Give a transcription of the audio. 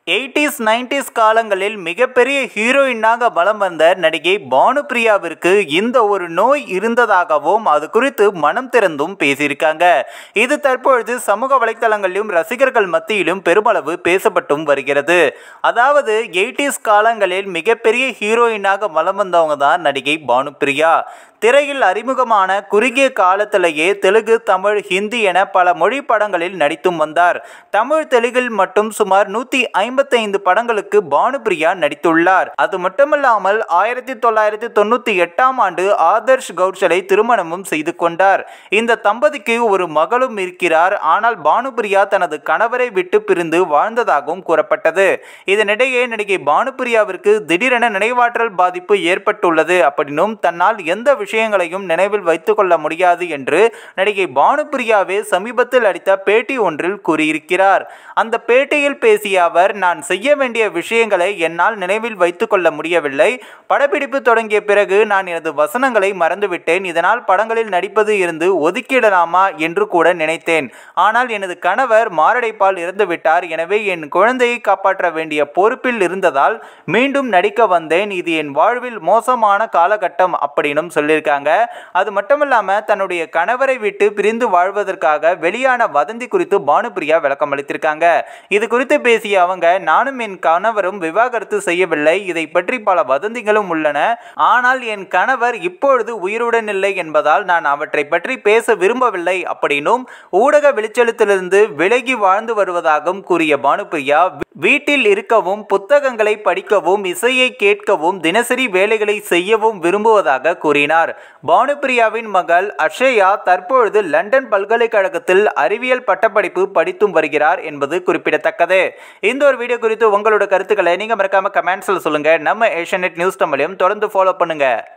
80s 90s காலங்களில் மிகப்பெரிய ஹீரோயினாக வலம் வந்த நடிகை பானுப்பிரியாவிற்கு இந்த ஒரு நோய் இருந்ததாகவும் அது குறித்து மனம் திறந்தும் பேசியிருக்காங்க. இது தற்பொழுது சமூக வலைத்தளங்களிலும் ரசிகர்கள் மத்தியிலும் பெருமளவு பேசப்பட்டும் வருகிறது. அதாவது 80s காலங்களில் மிகப்பெரிய ஹீரோயினாக வலம் வந்தவங்க தான் நடிகை பானுப்பிரியா. திரையில் அறிமுகமான குறுகிய காலத்திலேயே தெலுங்கு, தமிழ், ஹிந்தி என பல மொழி படங்களில் நடித்தும் வந்தார். தமிழ், தெலுங்கில் மட்டும் சுமார் 155 படங்களுக்கு பானுப்பிரியா நடித்துள்ளார். அது மட்டுமல்லாமல் 1998ஆம் ஆண்டு ஆதர்ஷ் கௌஷலை திருமணமும் செய்து கொண்டார். இந்த தம்பதிக்கு ஒரு மகளும் இருக்கிறார். ஆனால் பானுப்பிரியா தனது கணவரை விட்டு பிரிந்து வாழ்ந்ததாகவும் கூறப்பட்டது. இதனிடையே நடிகை பானுப்பிரியாவிற்கு திடீரென நினைவாற்றல் பாதிப்பு ஏற்பட்டுள்ளது அப்படின்னும் தன்னால் எந்த விஷயங்களையும் நினைவில் வைத்துக் கொள்ள முடியாது என்று நடிகை பானுப்பிரியாவே சமீபத்தில் அளித்த பேட்டி ஒன்றில் கூறியிருக்கிறார். அந்த பேட்டியில் பேசிய அவர், நான் செய்ய வேண்டிய விஷயங்களை என்னால் நினைவில் வைத்துக் கொள்ள முடியவில்லை. படப்பிடிப்பு தொடங்கிய பிறகு நான் எனது வசனங்களை மறந்துவிட்டேன். இதனால் படங்களில் நடிப்பது இருந்து ஒதுக்கிடலாமா என்று கூட நினைத்தேன். ஆனால் எனது கணவர் மாரடைப்பால் இறந்துவிட்டார். எனவே என் குழந்தையை காப்பாற்ற வேண்டிய பொறுப்பில் இருந்ததால் மீண்டும் நடிக்க வந்தேன். இது என் வாழ்வில் மோசமான காலகட்டம் அப்படின்னும் சொல்லியிருக்காங்க. அது மட்டுமல்லாம தன்னுடைய கணவரை விட்டு பிரிந்து வாழ்வதற்காக வெளியான வதந்தி குறித்து பானுப்பிரியா விளக்கம் அளித்திருக்காங்க. இது குறித்து பேசிய அவங்க, நானும் என் கணவரும் விவாகரத்து செய்யவில்லை. இதை பற்றி பல வதந்திகளும் உள்ளன. ஆனால் என் கணவர் இப்பொழுது உயிருடன் இல்லை என்பதால் நான் அவற்றை பற்றி பேச விரும்பவில்லை அப்படின்னும் ஊடக வெளிச்சத்திலிருந்து விலகி வாழ்ந்து வருவதாகவும் கூறிய பானுப்பிரியா, வீட்டில் இருக்கவும், புத்தகங்களை படிக்கவும், இசையை கேட்கவும், தினசரி வேலைகளை செய்யவும் விரும்புவதாக கூறினார். பானுப்பிரியாவின் மகள் அக்ஷயா தற்பொழுது லண்டன் பல்கலைக்கழகத்தில் அறிவியல் பட்டப்படிப்பு படித்தும் வருகிறார் என்பது குறிப்பிடத்தக்கது. இந்த ஒரு வீடியோ குறித்து உங்களோட கருத்துக்களை நீங்க மறக்காம கமெண்ட்ஸ்ல சொல்லுங்க. நம்ம ஏஷியநெட் நியூஸ் தமிழையும் தொடர்ந்து ஃபாலோ பண்ணுங்க.